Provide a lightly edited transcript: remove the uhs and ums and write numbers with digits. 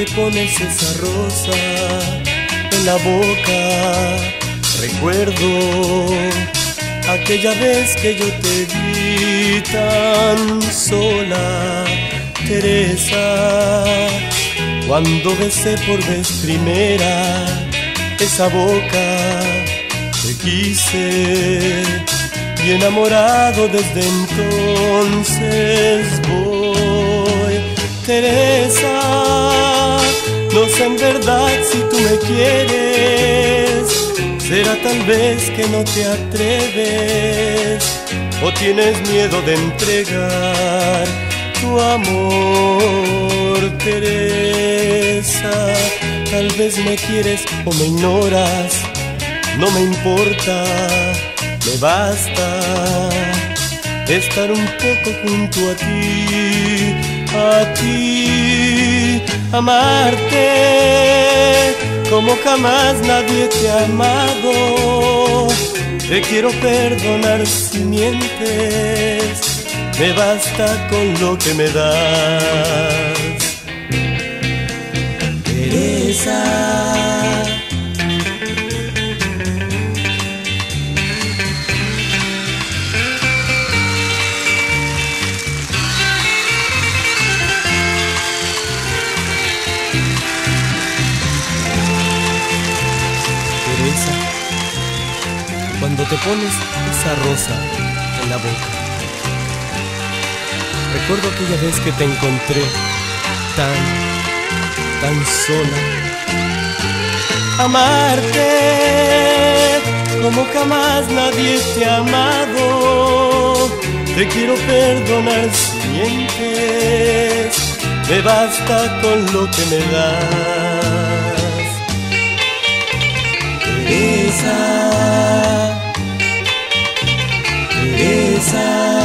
pones esa rosa en la boca. Recuerdo aquella vez que yo te vi tan sola, Teresa, cuando besé por vez primera esa boca. Te quise y enamorado desde entonces voy. Teresa, no sé en verdad si tú me quieres. Será tal vez que no te atreves o tienes miedo de entregar tu amor, Teresa. Tal vez me quieres o me ignoras, no me importa, me basta estar un poco junto a ti, amarte como jamás nadie te ha amado. Te quiero perdonar si mientes, me basta con lo que me das, Teresa. Cuando te pones esa rosa en la boca, recuerdo aquella vez que te encontré tan sola. Amarte como jamás nadie te ha amado. Te quiero perdonar si mientes, me basta con lo que me das, Teresa. Teresa.